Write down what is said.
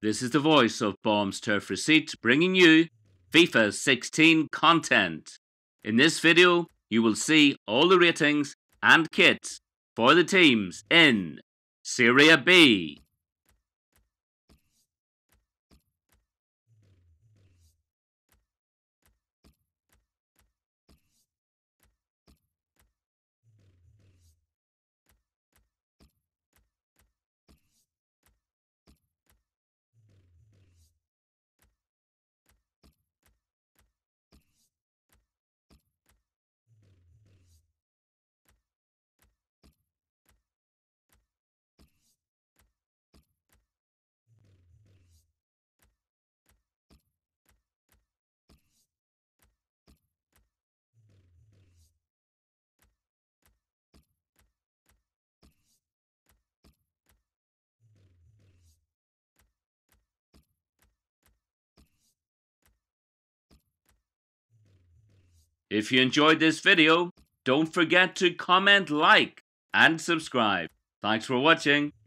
This is the voice of Bombs Turf Receipt bringing you FIFA 16 content. In this video, you will see all the ratings and kits for the teams in Serie B. If you enjoyed this video, don't forget to comment, like, and subscribe. Thanks for watching.